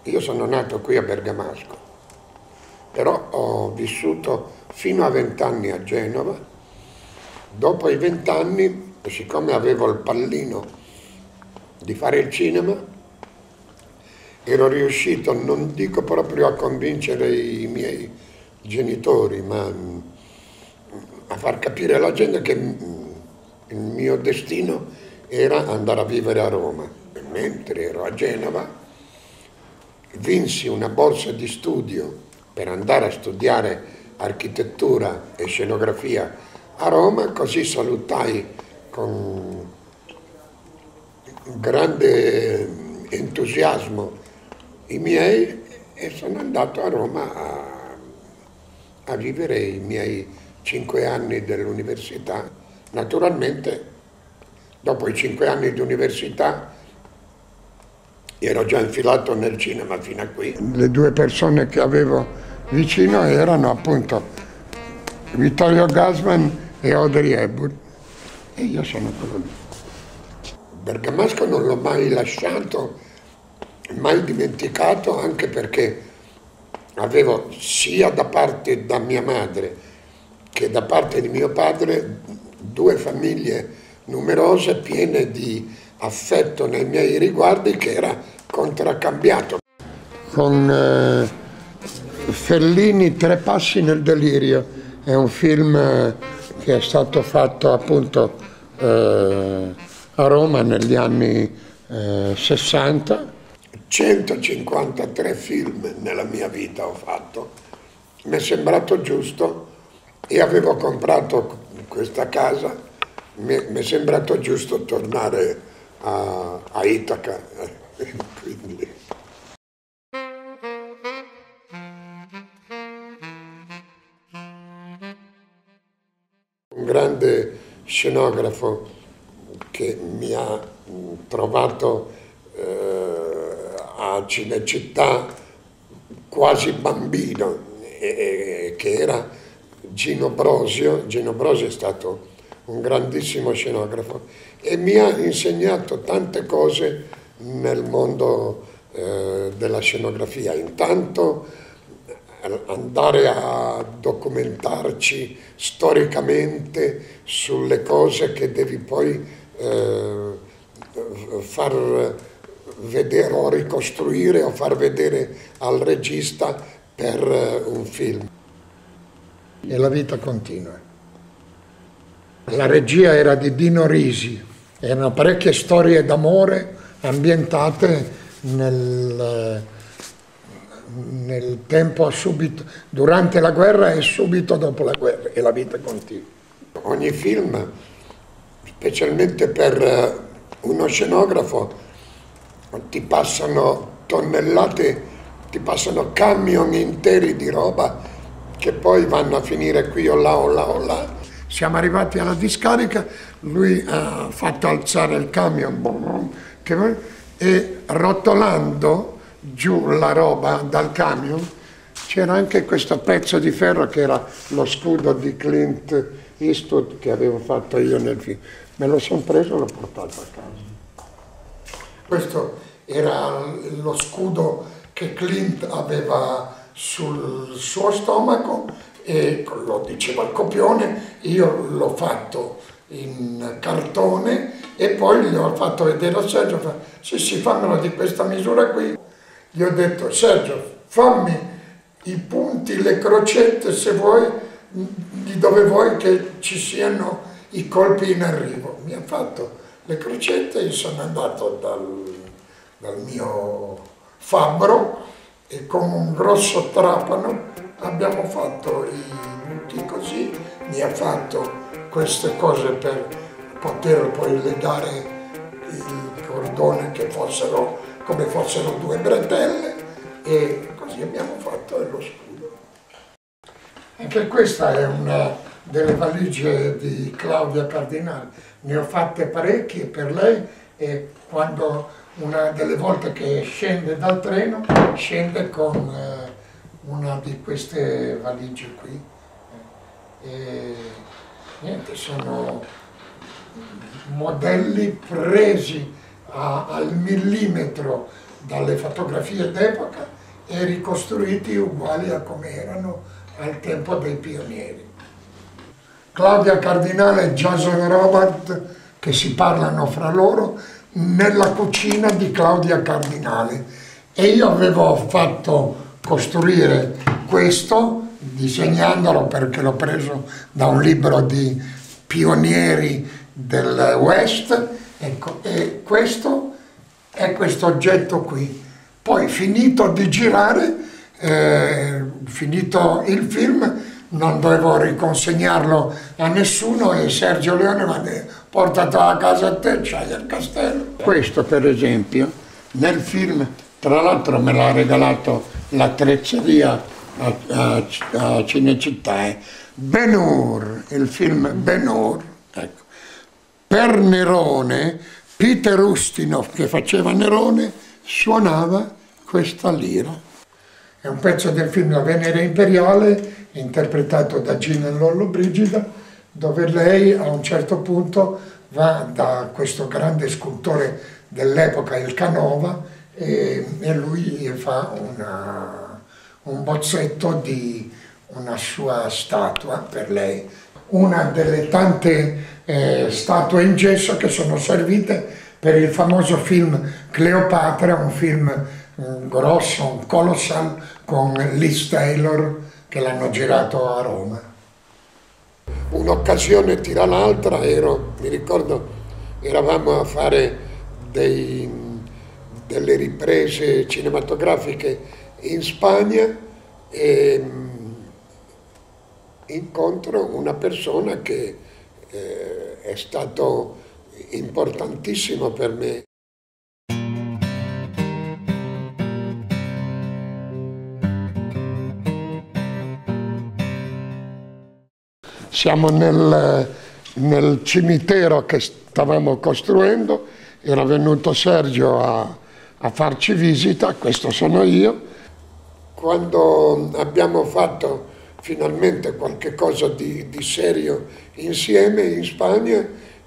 Io sono nato qui a Bergamasco, però ho vissuto fino a 20 anni a Genova. Dopo i 20 anni, siccome avevo il pallino di fare il cinema, ero riuscito, non dico proprio a convincere i miei genitori, ma a far capire alla gente che il mio destino era andare a vivere a Roma. E mentre ero a Genova, vinsi una borsa di studio per andare a studiare architettura e scenografia a Roma, così salutai con grande entusiasmo i miei e sono andato a Roma a vivere i miei 5 anni dell'università. Naturalmente, dopo i 5 anni di università, ero già infilato nel cinema fino a qui. Le due persone che avevo vicino erano appunto Vittorio Gassman e Audrey Hepburn, e io sono quello lì. Bergamasco non l'ho mai lasciato, mai dimenticato, anche perché avevo sia da parte da mia madre che da parte di mio padre due famiglie numerose, piene di affetto nei miei riguardi, che era contraccambiato. Con Fellini, Tre passi nel delirio, è un film che è stato fatto appunto a Roma negli anni 60. 153 film nella mia vita ho fatto, mi è sembrato giusto, e avevo comprato questa casa, mi è sembrato giusto tornare a Itaca. Quindi. Un grande scenografo che mi ha trovato a Cinecittà quasi bambino, che era Gino Brosio. Gino Brosio è stato un grandissimo scenografo e mi ha insegnato tante cose nel mondo della scenografia. Intanto andare a documentarci storicamente sulle cose che devi poi far vedere o ricostruire o far vedere al regista per un film. E la vita continua. La regia era di Dino Risi, erano parecchie storie d'amore ambientate nel tempo subito, durante la guerra e subito dopo la guerra, e la vita continua. Ogni film, specialmente per uno scenografo, ti passano tonnellate, ti passano camion interi di roba che poi vanno a finire qui o là o là o là. Siamo arrivati alla discarica, lui ha fatto alzare il camion e rotolando giù la roba dal camion c'era anche questo pezzo di ferro che era lo scudo di Clint Eastwood che avevo fatto io nel film. Me lo sono preso e l'ho portato a casa. Questo era lo scudo che Clint aveva sul suo stomaco e lo diceva il copione. Io l'ho fatto in cartone e poi gli ho fatto vedere a Sergio, sì, fammelo di questa misura qui. Gli ho detto, Sergio, fammi i punti, le crocette, se vuoi, di dove vuoi che ci siano i colpi in arrivo. Mi ha fatto le crocette, io sono andato dal mio fabbro e con un grosso trapano abbiamo fatto i buchi così, mi ha fatto queste cose per poter poi legare il cordone che fossero come fossero due bretelle, e così abbiamo fatto lo scudo. Anche questa è una delle valigie di Claudia Cardinale, ne ho fatte parecchie per lei, e quando una delle volte che scende dal treno, scende con una di queste valigie qui. E niente, sono modelli presi al millimetro dalle fotografie d'epoca e ricostruiti uguali a come erano al tempo dei pionieri. Claudia Cardinale e Jason Robert che si parlano fra loro nella cucina di Claudia Cardinale, e io avevo fatto costruire questo disegnandolo perché l'ho preso da un libro di pionieri del West, ecco, e questo è questo oggetto qui. Poi finito di girare, finito il film, non dovevo riconsegnarlo a nessuno e Sergio Leone mi ha detto: portatelo a casa a te, c'hai il castello. Questo per esempio nel film, tra l'altro me l'ha regalato l'attrezzeria a Cinecittà, Ben-Hur, il film Ben-Hur, ecco. Per Nerone, Peter Ustinov, che faceva Nerone, suonava questa lira. È un pezzo del film La Venere Imperiale, interpretato da Gina Lollobrigida, dove lei a un certo punto va da questo grande scultore dell'epoca, il Canova, e lui gli fa un bozzetto di una sua statua per lei. Una delle tante statue in gesso che sono servite per il famoso film Cleopatra, un film grosso, un colossal, con Liz Taylor, che l'hanno girato a Roma. Un'occasione tira l'altra, mi ricordo, eravamo a fare delle riprese cinematografiche in Spagna e incontro una persona che è stato importantissimo per me. Siamo nel cimitero che stavamo costruendo, era venuto Sergio a farci visita, questo sono io. Quando abbiamo fatto finalmente qualche cosa di serio insieme in Spagna,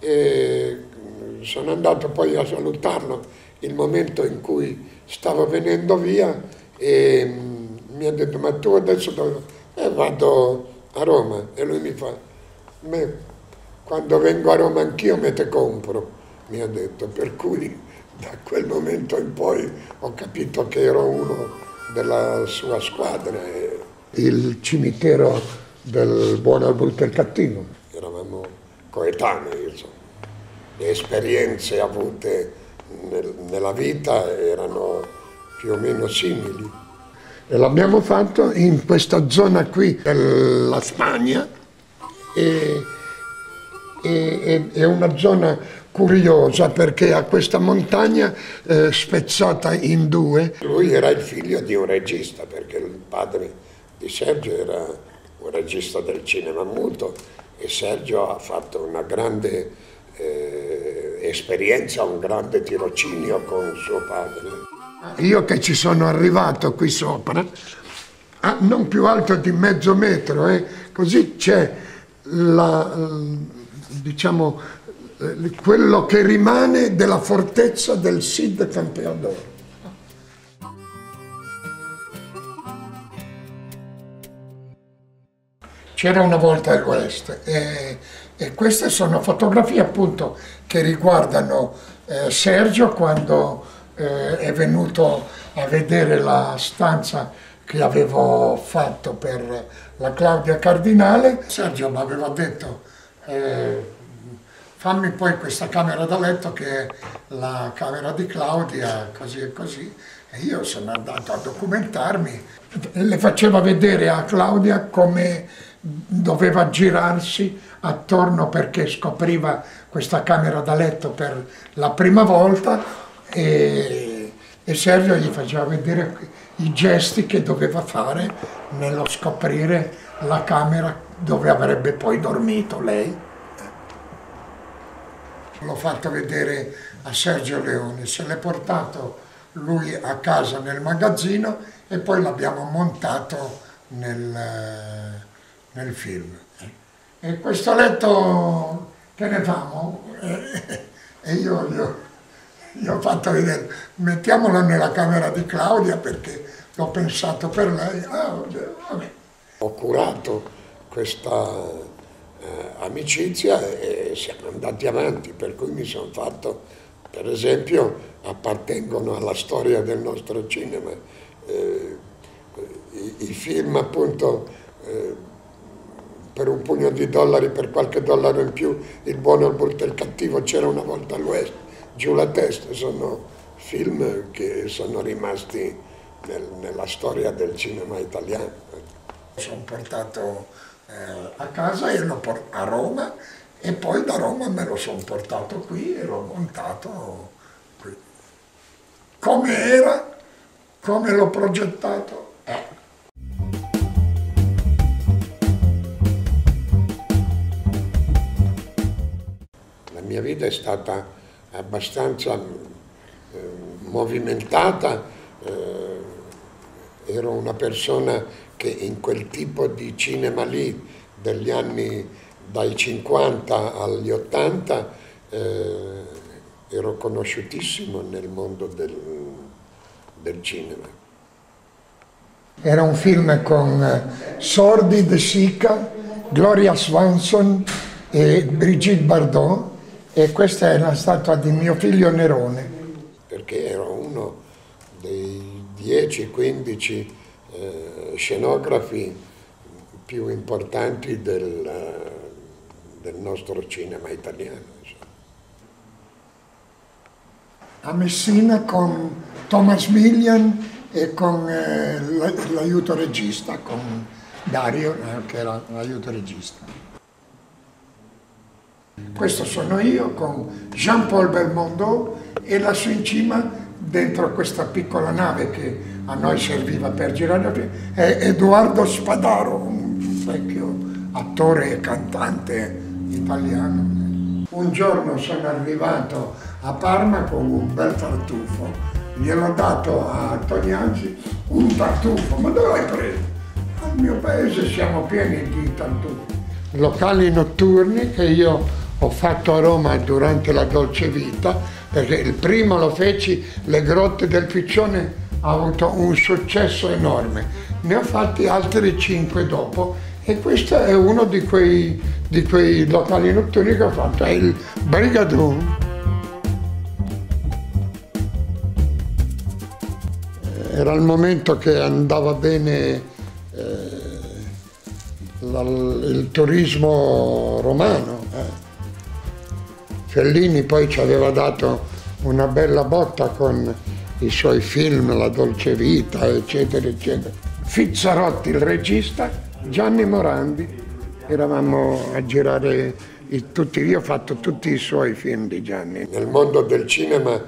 sono andato poi a salutarlo il momento in cui stavo venendo via e mi ha detto: ma tu adesso dove? Vado a Roma. E lui mi fa: quando vengo a Roma anch'io me te compro, mi ha detto. Per cui da quel momento in poi ho capito che ero uno della sua squadra. Il cimitero del buono, il brutto e il cattivo. Eravamo coetanei, insomma. Le esperienze avute nella vita erano più o meno simili. E l'abbiamo fatto in questa zona qui della Spagna, e è una zona curiosa perché ha questa montagna spezzata in due. Lui era il figlio di un regista, perché il padre di Sergio era un regista del cinema muto e Sergio ha fatto una grande esperienza, un grande tirocinio con suo padre. Io che ci sono arrivato qui sopra, non più alto di mezzo metro, così c'è diciamo, quello che rimane della fortezza del Cid Campeador. C'era una volta il West e queste sono fotografie appunto che riguardano Sergio quando è venuto a vedere la stanza che avevo fatto per la Claudia Cardinale. Sergio mi aveva detto: fammi poi questa camera da letto che è la camera di Claudia, così e così. E io sono andato a documentarmi e le faceva vedere a Claudia come doveva girarsi attorno, perché scopriva questa camera da letto per la prima volta e Sergio gli faceva vedere i gesti che doveva fare nello scoprire la camera dove avrebbe poi dormito lei. L'ho fatto vedere a Sergio Leone, se l'è portato lui a casa nel magazzino e poi l'abbiamo montato nel film. E questo letto che ne famo? E io Gli ho fatto vedere, mettiamolo nella camera di Claudia perché l'ho pensato per lei. Vabbè. Ho curato questa amicizia e siamo andati avanti, per cui mi sono fatto, per esempio, appartengono alla storia del nostro cinema. I film appunto per un pugno di dollari, per qualche dollaro in più, Il buono, il brutto e il cattivo, C'era una volta all'Ouest, Giù la testa, sono film che sono rimasti nella storia del cinema italiano. Sono portato a casa e a Roma e poi da Roma me lo sono portato qui e l'ho montato qui. Come era, come l'ho progettato, è. La mia vita è stata abbastanza movimentata, ero una persona che in quel tipo di cinema lì, degli anni dai 50 agli 80, ero conosciutissimo nel mondo del cinema. Era un film con Sordi, De Sica, Gloria Swanson e Brigitte Bardot, e questa è la statua di mio figlio Nerone. Perché ero uno dei 10-15 scenografi più importanti del nostro cinema italiano. A Messina con Thomas Millian e con l'aiuto regista, con Dario, che era l'aiuto regista. Questo sono io con Jean-Paul Belmondo e lassù in cima, dentro questa piccola nave che a noi serviva per girare, è Edoardo Spadaro, un vecchio attore e cantante italiano. Un giorno sono arrivato a Parma con un bel tartufo, gliel'ho dato a Tognazzi, un tartufo, ma dove l'hai preso? Al mio paese siamo pieni di tartufi. Locali notturni che io ho fatto a Roma durante la Dolce Vita, perché il primo lo feci, Le Grotte del Piccione, ha avuto un successo enorme. Ne ho fatti altri 5 dopo e questo è uno di quei locali notturni che ho fatto, è il Brigadoon. Era il momento che andava bene il turismo romano. Fellini poi ci aveva dato una bella botta con i suoi film, La Dolce Vita, eccetera, eccetera. Fizzarotti il regista, Gianni Morandi, eravamo a girare io ho fatto tutti i suoi film di Gianni. Nel mondo del cinema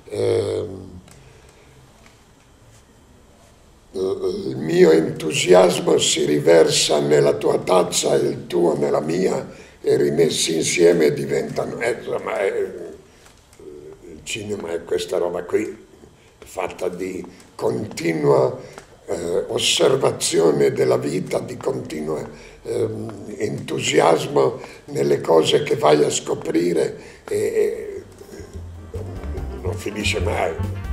il mio entusiasmo si riversa nella tua tazza e il tuo nella mia, e rimessi insieme diventano, insomma, il cinema è questa roba qui, fatta di continua osservazione della vita, di continuo entusiasmo nelle cose che vai a scoprire e non finisce mai.